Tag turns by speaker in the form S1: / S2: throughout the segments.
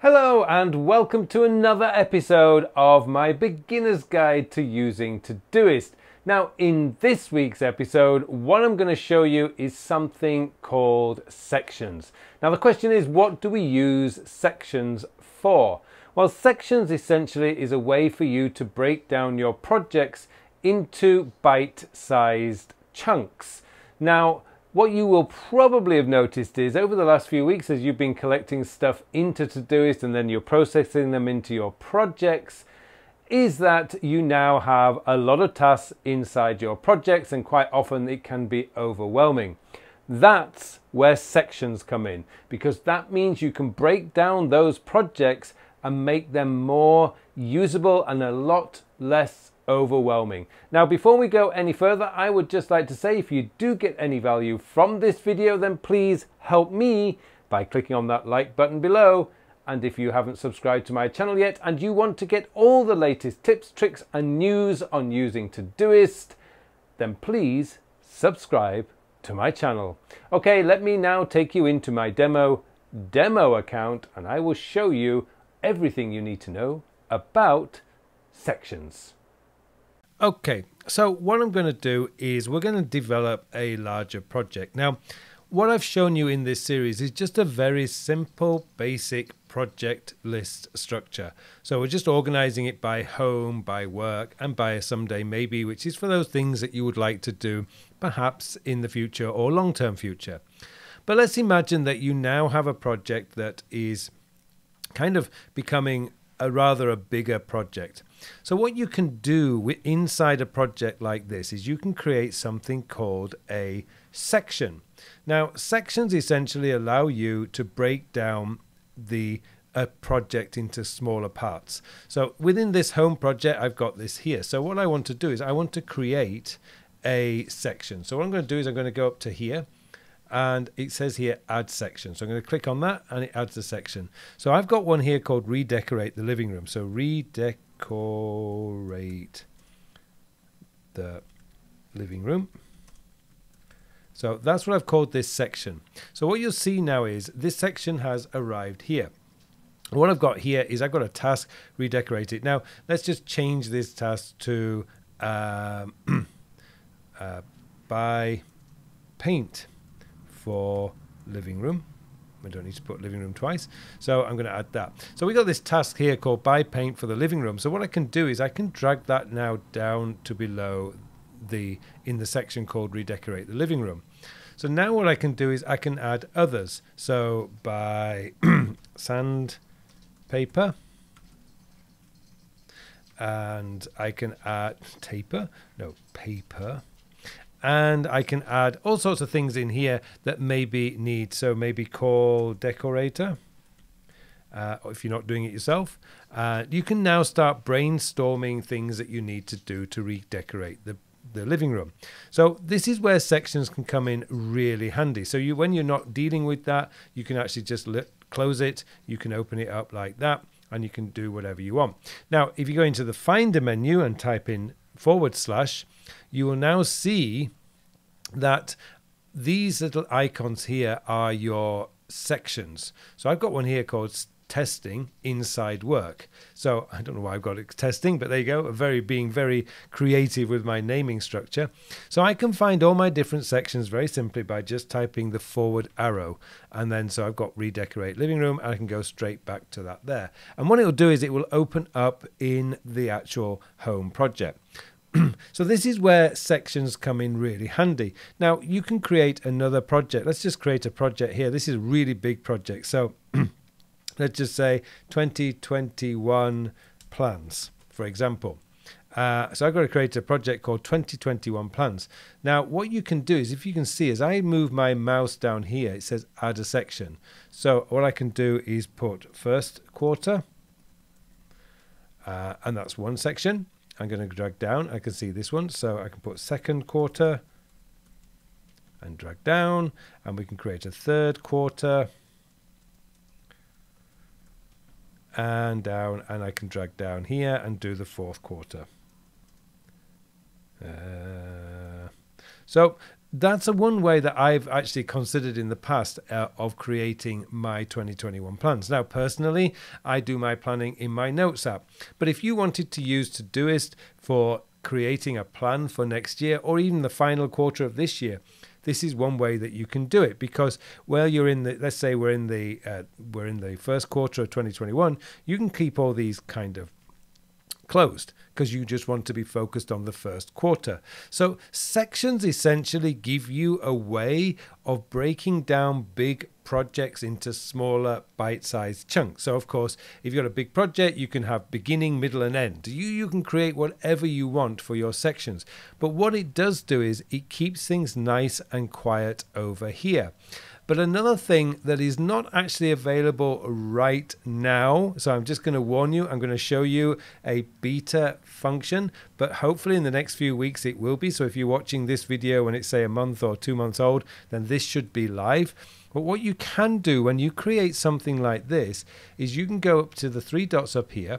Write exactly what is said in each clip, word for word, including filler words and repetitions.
S1: Hello and welcome to another episode of my Beginner's Guide to Using Todoist. Now in this week's episode, what I'm going to show you is something called sections. Now the question is, what do we use sections for? Well, sections essentially is a way for you to break down your projects into bite-sized chunks. Now, what you will probably have noticed is over the last few weeks, as you've been collecting stuff into Todoist and then you're processing them into your projects, is that you now have a lot of tasks inside your projects, and quite often it can be overwhelming. That's where sections come in, because that means you can break down those projects and make them more usable and a lot less overwhelming. Now, before we go any further, I would just like to say, if you do get any value from this video, then please help me by clicking on that like button below. And if you haven't subscribed to my channel yet and you want to get all the latest tips, tricks and news on using Todoist, then please subscribe to my channel. Okay, let me now take you into my demo demo account and I will show you everything you need to know about sections. Okay, so what I'm going to do is we're going to develop a larger project. Now, what I've shown you in this series is just a very simple, basic project list structure. So we're just organizing it by home, by work, and by a someday maybe, which is for those things that you would like to do perhaps in the future or long-term future. But let's imagine that you now have a project that is kind of becoming a rather a bigger project. So what you can do inside a project like this is you can create something called a section. Now, sections essentially allow you to break down the a project into smaller parts. So within this home project, I've got this here. So what I want to do is I want to create a section. So what I'm going to do is I'm going to go up to here, and it says here add section. So I'm going to click on that and it adds a section. So I've got one here called redecorate the living room. So redecorate the living room. So that's what I've called this section. So what you'll see now is this section has arrived here. What I've got here is I've got a task, redecorate it. Now let's just change this task to um, uh, buy paint for living room. I don't need to put living room twice, so I'm going to add that. So we got this task here called buy paint for the living room. So what I can do is I can drag that now down to below the in the section called redecorate the living room. So now what I can do is I can add others. So buy sandpaper, and I can add taper, no paper. And I can add all sorts of things in here that maybe need, so maybe call decorator, uh, or if you're not doing it yourself. Uh, you can now start brainstorming things that you need to do to redecorate the, the living room. So this is where sections can come in really handy. So you, when you're not dealing with that, you can actually just let, close it, you can open it up like that, and you can do whatever you want. Now, if you go into the Finder menu and type in forward slash, you will now see that these little icons here are your sections. So I've got one here called testing inside work. So I don't know why I've got it testing, but there you go. Very being very creative with my naming structure. So I can find all my different sections very simply by just typing the forward arrow. And then so I've got redecorate living room, and I can go straight back to that there. And what it will do is it will open up in the actual home project. So this is where sections come in really handy. Now you can create another project. Let's just create a project here. This is a really big project. So let's just say twenty twenty-one plans, for example. Uh, so I've got to create a project called twenty twenty-one plans. Now what you can do is, if you can see, as I move my mouse down here, it says add a section. So what I can do is put first quarter, uh, and that's one section. I'm going to drag down. I can see this one, so I can put second quarter and drag down, and we can create a third quarter and down, and I can drag down here and do the fourth quarter. Uh, so that's a one way that I've actually considered in the past uh, of creating my twenty twenty-one plans. Now, personally, I do my planning in my Notes app. But if you wanted to use Todoist for creating a plan for next year or even the final quarter of this year, this is one way that you can do it, because well, you're in the, let's say we're in the uh, we're in the first quarter of twenty twenty-one, you can keep all these kind of closed because you just want to be focused on the first quarter. So sections essentially give you a way of breaking down big projects into smaller bite-sized chunks. So of course, if you've got a big project, you can have beginning, middle and end. You, you can create whatever you want for your sections. But what it does do is it keeps things nice and quiet over here. But another thing that is not actually available right now, so I'm just going to warn you, I'm going to show you a beta function, but hopefully in the next few weeks it will be. So if you're watching this video when it's say a month or two months old, then this should be live. But what you can do when you create something like this is you can go up to the three dots up here,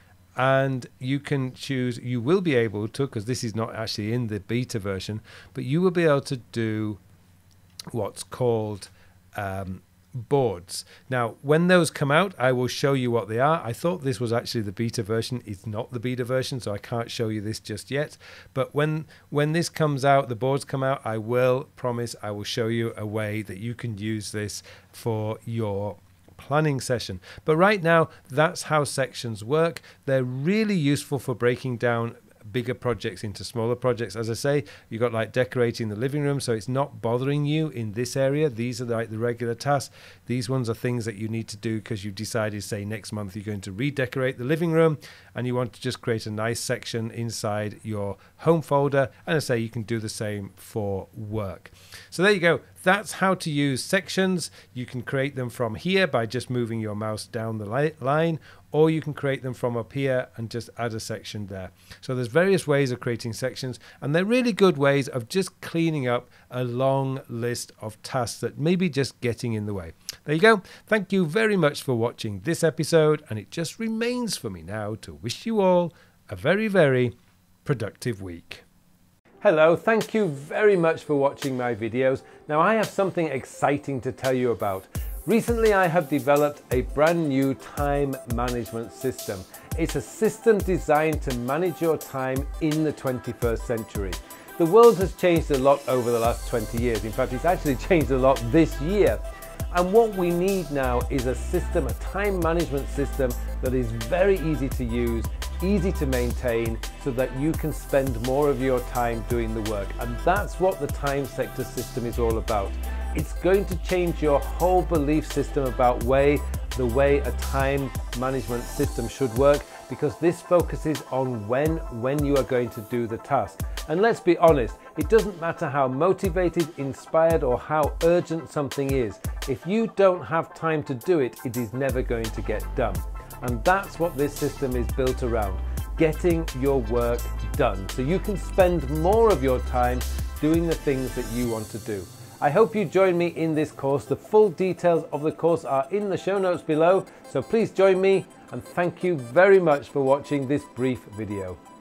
S1: and you can choose, you will be able to, because this is not actually in the beta version, but you will be able to do what's called um, boards. Now, when those come out, I will show you what they are. I thought this was actually the beta version. It's not the beta version, so I can't show you this just yet. But when when this comes out, the boards come out, I will promise I will show you a way that you can use this for your planning session. But right now, that's how sections work. They're really useful for breaking down bigger projects into smaller projects. As I say, you've got like decorating the living room, so it's not bothering you in this area. These are like the regular tasks. These ones are things that you need to do because you've decided, say, next month you're going to redecorate the living room and you want to just create a nice section inside your home folder. And I say you can do the same for work. So there you go. That's how to use sections. You can create them from here by just moving your mouse down the line, or you can create them from up here and just add a section there. So there's various ways of creating sections, and they're really good ways of just cleaning up a long list of tasks that may be just getting in the way. There you go. Thank you very much for watching this episode, and it just remains for me now to wish you all a very, very productive week. Hello, thank you very much for watching my videos. Now I have something exciting to tell you about. Recently I have developed a brand new time management system. It's a system designed to manage your time in the twenty-first century. The world has changed a lot over the last twenty years. In fact, it's actually changed a lot this year. And what we need now is a system, a time management system that is very easy to use, easy to maintain, so that you can spend more of your time doing the work. And that's what the time sector system is all about. It's going to change your whole belief system about way, the way a time management system should work, because this focuses on when, when you are going to do the task. And let's be honest, it doesn't matter how motivated, inspired, or how urgent something is. If you don't have time to do it, it is never going to get done. And that's what this system is built around, getting your work done, so you can spend more of your time doing the things that you want to do. I hope you join me in this course. The full details of the course are in the show notes below, so please join me, and thank you very much for watching this brief video.